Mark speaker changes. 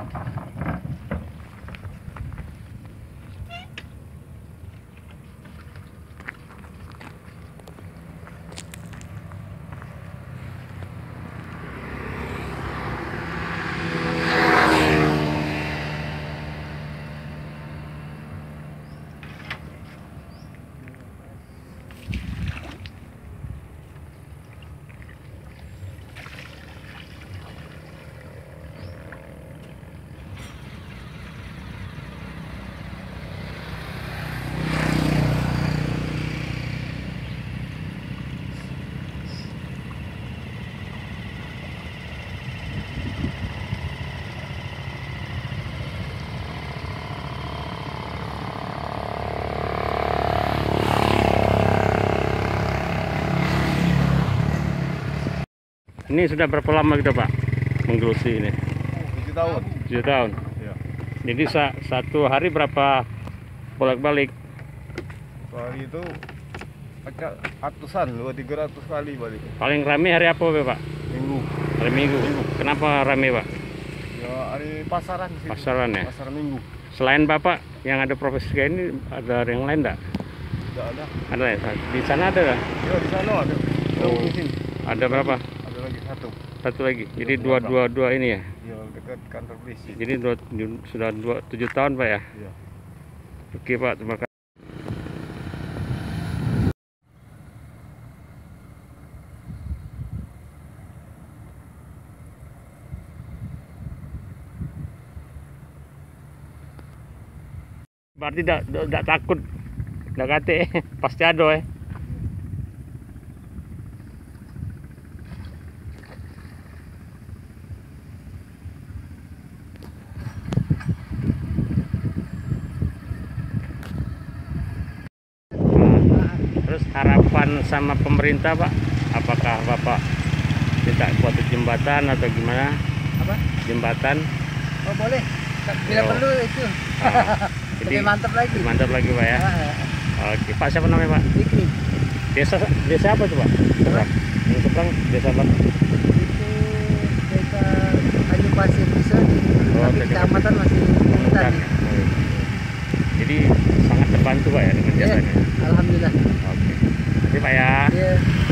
Speaker 1: Ini sudah berapa lama kita Pak menggeluti ini?
Speaker 2: 7 tahun.
Speaker 1: 7 tahun.
Speaker 2: Ya.
Speaker 1: Jadi satu hari berapa bolak-balik?
Speaker 2: Hari itu ratusan, 200-300 kali balik.
Speaker 1: Paling rame hari apa Pak?
Speaker 2: Minggu.
Speaker 1: Hari Minggu. Kenapa rame Pak?
Speaker 2: Ya hari pasaran sih.
Speaker 1: Pasaran ya?
Speaker 2: Pasar Minggu.
Speaker 1: Selain Bapak yang ada profesi kayak ini, ada yang lain enggak?
Speaker 2: Tidak ada.
Speaker 1: Ada ya? Di sana ada?
Speaker 2: Ya di sana ada.
Speaker 1: Oh.
Speaker 2: Di sini.
Speaker 1: Ada berapa?
Speaker 2: Ada lagi satu.
Speaker 1: Satu lagi. Jadi dua ini ya?
Speaker 2: Ya dekat kantor polisi.
Speaker 1: Jadi sudah 7 tahun Pak ya?
Speaker 2: Ya.
Speaker 1: Oke Pak, terima kasih. Berarti tidak takut, tidak kate, pasti ada ya. Terus harapan sama pemerintah Pak, apakah Bapak minta buat jembatan atau gimana?
Speaker 3: Apa?
Speaker 1: Jembatan?
Speaker 3: Oh boleh, bila perlu itu.
Speaker 1: Jadi
Speaker 3: Lebih mantap lagi.
Speaker 1: Pak ya. Oke, Pak siapa namanya Pak?
Speaker 3: Dikri.
Speaker 1: Desa apa tuh Pak? Seberang. Yang seberang desa apa?
Speaker 3: Itu desa Tanjung Pasir bisa, tapi kecamatan masih Intan.
Speaker 1: Jadi sangat terbantu Pak ya dengan jasanya.
Speaker 3: Alhamdulillah.
Speaker 1: Oke. Terima kasih Pak ya.
Speaker 3: Iya.